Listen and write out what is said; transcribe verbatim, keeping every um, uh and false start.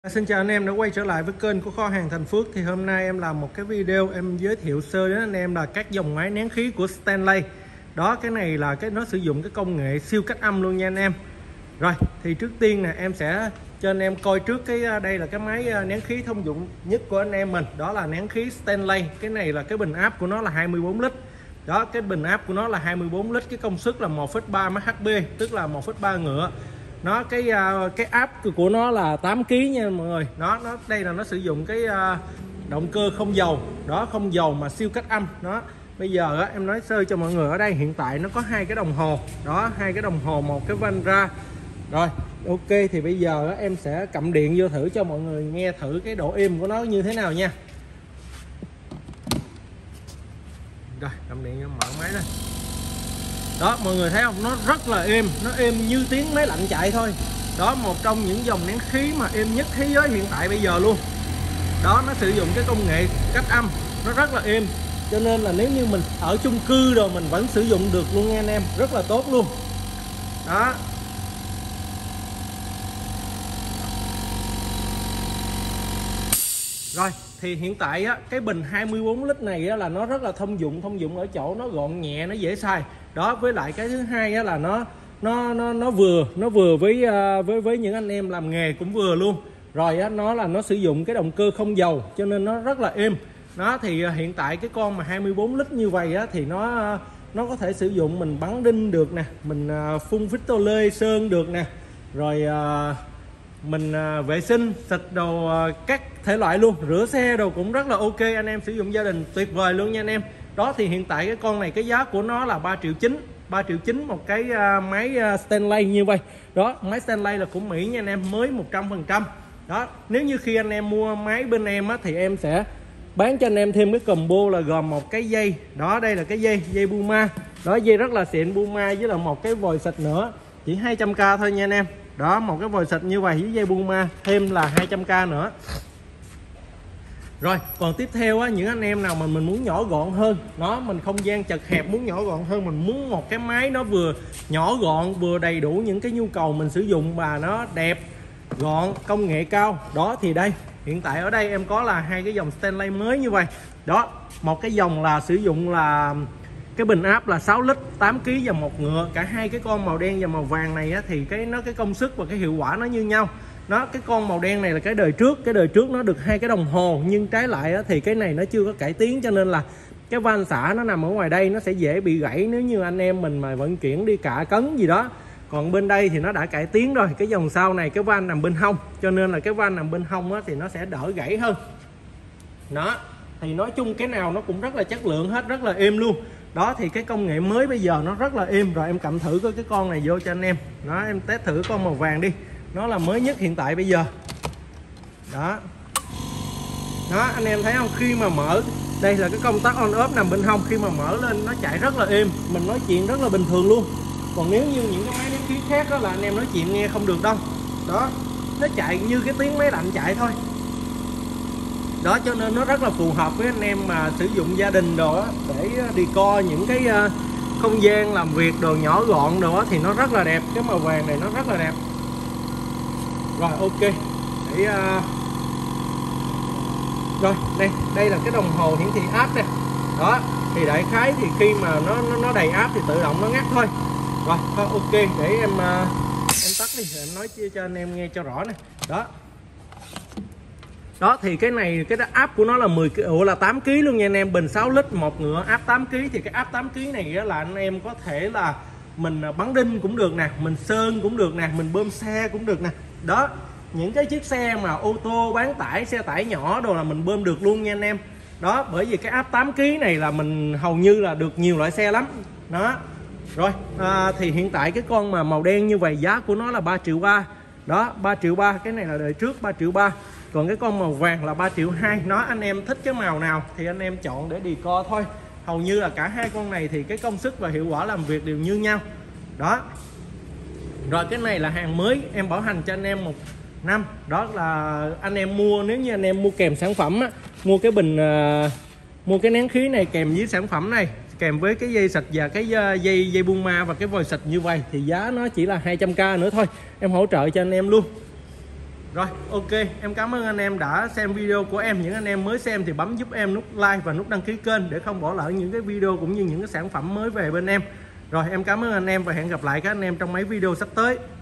Xin chào anh em đã quay trở lại với kênh của kho hàng Thành Phước. Thì hôm nay em làm một cái video em giới thiệu sơ đến anh em là các dòng máy nén khí của Stanley. Đó, cái này là cái nó sử dụng cái công nghệ siêu cách âm luôn nha anh em. Rồi, thì trước tiên nè em sẽ cho anh em coi trước cái đây là cái máy nén khí thông dụng nhất của anh em mình, đó là nén khí Stanley. Cái này là cái bình áp của nó là hai mươi bốn lít. Đó, cái bình áp của nó là hai mươi bốn lít, cái công suất là một phẩy ba mét khp, tức là một phẩy ba ngựa. Nó cái cái áp của nó là tám ki lô gam nha mọi người. Nó nó đây là nó sử dụng cái động cơ không dầu, đó, không dầu mà siêu cách âm. Đó, bây giờ á, em nói sơ cho mọi người, ở đây hiện tại nó có hai cái đồng hồ, đó, hai cái đồng hồ, một cái van ra. Rồi, ok, thì bây giờ á, em sẽ cầm điện vô thử cho mọi người nghe thử cái độ êm của nó như thế nào nha. Rồi, cầm điện vô, mở máy lên. Đó, mọi người thấy không, nó rất là êm, nó êm như tiếng máy lạnh chạy thôi. Đó, một trong những dòng nén khí mà êm nhất thế giới hiện tại bây giờ luôn. Đó, nó sử dụng cái công nghệ cách âm, nó rất là êm. Cho nên là nếu như mình ở chung cư rồi mình vẫn sử dụng được luôn nha anh em, rất là tốt luôn. Đó. Rồi, thì hiện tại á, cái bình hai mươi bốn lít này á, là nó rất là thông dụng, thông dụng ở chỗ nó gọn nhẹ, nó dễ xài. Đó, với lại cái thứ hai á, là nó nó nó nó vừa nó vừa với uh, với với những anh em làm nghề cũng vừa luôn. Rồi á, nó là nó sử dụng cái động cơ không dầu cho nên nó rất là êm. Đó, thì uh, hiện tại cái con mà hai mươi bốn lít như vậy á, thì nó uh, nó có thể sử dụng mình bắn đinh được nè, mình uh, phun phích tô lê sơn được nè, rồi uh, mình uh, vệ sinh xịt đồ uh, các thể loại luôn, rửa xe đồ cũng rất là ok, anh em sử dụng gia đình tuyệt vời luôn nha anh em. Đó, thì hiện tại cái con này cái giá của nó là ba triệu chín, ba triệu chín một cái uh, máy uh, Stanley như vậy. Đó, máy Stanley là của Mỹ nha anh em, mới một trăm phần trăm. Đó, nếu như khi anh em mua máy bên em á, thì em sẽ bán cho anh em thêm cái combo là gồm một cái dây. Đó, đây là cái dây dây Puma. Đó, dây rất là xịn Puma, với là một cái vòi xịt nữa, chỉ hai trăm k thôi nha anh em. Đó, một cái vòi xịt như vậy với dây Puma thêm là hai trăm k nữa. Rồi, còn tiếp theo á, những anh em nào mà mình muốn nhỏ gọn hơn, nó mình không gian chật hẹp, muốn nhỏ gọn hơn, mình muốn một cái máy nó vừa nhỏ gọn vừa đầy đủ những cái nhu cầu mình sử dụng và nó đẹp, gọn, công nghệ cao. Đó, thì đây, hiện tại ở đây em có là hai cái dòng Stanley mới như vậy. Đó, một cái dòng là sử dụng là cái bình áp là sáu lít, tám ki lô gam và một ngựa. Cả hai cái con màu đen và màu vàng này á, thì cái nó cái công suất và cái hiệu quả nó như nhau. Nó cái con màu đen này là cái đời trước, cái đời trước nó được hai cái đồng hồ, nhưng trái lại á, thì cái này nó chưa có cải tiến, cho nên là cái van xả nó nằm ở ngoài đây, nó sẽ dễ bị gãy nếu như anh em mình mà vận chuyển đi cả cấn gì đó. Còn bên đây thì nó đã cải tiến rồi, cái dòng sau này cái van nằm bên hông, cho nên là cái van nằm bên hông á, thì nó sẽ đỡ gãy hơn. Đó, thì nói chung cái nào nó cũng rất là chất lượng hết, rất là êm luôn. Đó, thì cái công nghệ mới bây giờ nó rất là êm. Rồi em cầm thử coi cái con này vô cho anh em. Đó, em test thử con màu vàng đi, nó là mới nhất hiện tại bây giờ. Đó, đó, anh em thấy không, khi mà mở đây là cái công tắc on off nằm bên hông, khi mà mở lên nó chạy rất là êm, mình nói chuyện rất là bình thường luôn. Còn nếu như những cái máy nén khí khác đó là anh em nói chuyện nghe không được đâu. Đó, nó chạy như cái tiếng máy lạnh chạy thôi. Đó, cho nên nó rất là phù hợp với anh em mà sử dụng gia đình đồ đó, để decor những cái uh, không gian làm việc đồ nhỏ gọn đồ đó, thì nó rất là đẹp. Cái màu vàng này nó rất là đẹp. Rồi, ok, để uh... rồi đây đây là cái đồng hồ hiển thị áp nè. Đó, thì đại khái thì khi mà nó nó, nó đầy áp thì tự động nó ngắt thôi. Rồi thôi, ok, để em uh, em tắt đi, em nói cho anh em nghe cho rõ nè. Đó, đó, thì cái này cái áp của nó là mười ủa là tám ki lô gam luôn nha anh em. Bình sáu lít, một ngựa, áp tám ki lô gam. Thì cái áp tám ki lô gam này là anh em có thể là mình bắn đinh cũng được nè, mình sơn cũng được nè, mình bơm xe cũng được nè. Đó, những cái chiếc xe mà ô tô bán tải, xe tải nhỏ đồ là mình bơm được luôn nha anh em. Đó, bởi vì cái áp tám ki lô gam này là mình hầu như là được nhiều loại xe lắm. Đó. Rồi, à, thì hiện tại cái con mà màu đen như vậy giá của nó là ba triệu ba. Đó, ba triệu ba, cái này là đời trước ba triệu ba. Còn cái con màu vàng là ba triệu hai. Nó anh em thích cái màu nào thì anh em chọn để decor thôi. Hầu như là cả hai con này thì cái công suất và hiệu quả làm việc đều như nhau. Đó. Rồi, cái này là hàng mới, em bảo hành cho anh em một năm. Đó là anh em mua, nếu như anh em mua kèm sản phẩm á, mua cái bình uh, mua cái nén khí này kèm với sản phẩm này, kèm với cái dây xịt và cái dây dây Puma và cái vòi xịt như vậy, thì giá nó chỉ là hai trăm k nữa thôi. Em hỗ trợ cho anh em luôn. Rồi, ok, em cảm ơn anh em đã xem video của em. Những anh em mới xem thì bấm giúp em nút like và nút đăng ký kênh để không bỏ lỡ những cái video cũng như những cái sản phẩm mới về bên em. Rồi, em cảm ơn anh em và hẹn gặp lại các anh em trong mấy video sắp tới.